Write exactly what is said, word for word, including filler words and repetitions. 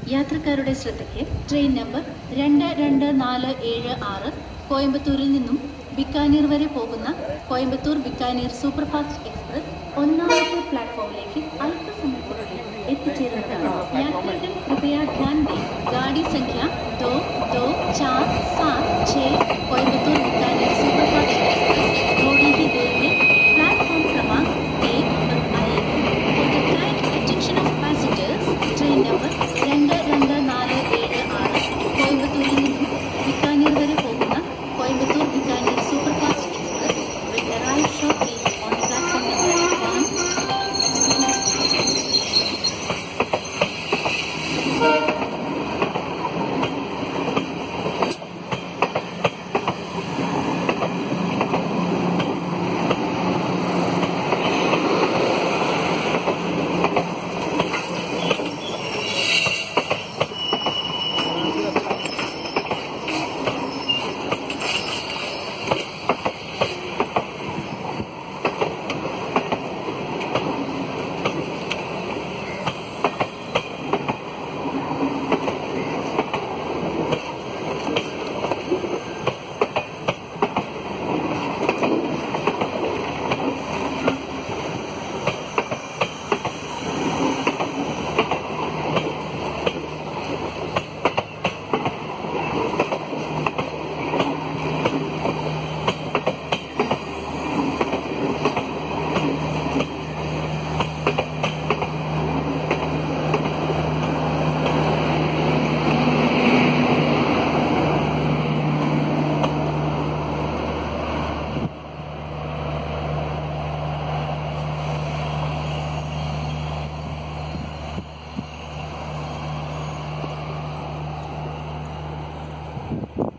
യാത്രക്കാരുടെ ശ്രദ്ധയ്ക്ക് train number രണ്ട് രണ്ട് നാല് ഏഴ് ആറ് കോയമ്പത്തൂരിൽ നിന്നും ബിക്കാനീർ വരെ പോകുന്ന കോയമ്പത്തൂർ ബിക്കാനീർ സൂപ്പർഫാസ്റ്റ് എക്സ്പ്രസ് ഒന്നാമത്തെ പ്ലാറ്റ്ഫോമിലേക്ക് അല്പസമയത്തിനുള്ളിൽ എത്തിച്ചേരുന്നതാണ്. യാത്രികർ कृपया ध्यान दें, गाड़ी संख्या दो दो चार सात छः कोयम्बतूर बीकानेर सुपरफास्ट एक्सप्रेस थोड़ी ही देर में प्लेटफॉर्म क्रमांक एक पर आएगी. For the kind attention of passengers, train number രണ്ട് രണ്ട് നാല് ഏഴ് ആറ് കോയമ്പത്തൂരിൽ നിന്നും ബിക്കാനീർ വരെ പോകുന്ന Coimbatore Bikaner superfast express will arrive shortly on platform number one. you